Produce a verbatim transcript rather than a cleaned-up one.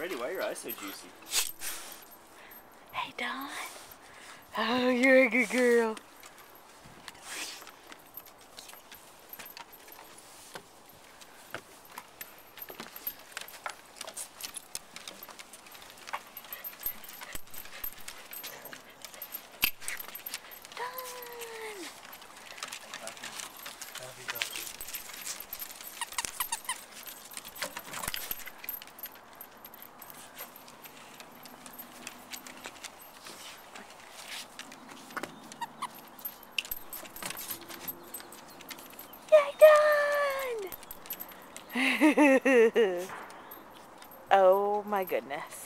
Freddie, why are your eyes so juicy? Hey, Dawn. Oh, you're a good girl. Oh my goodness.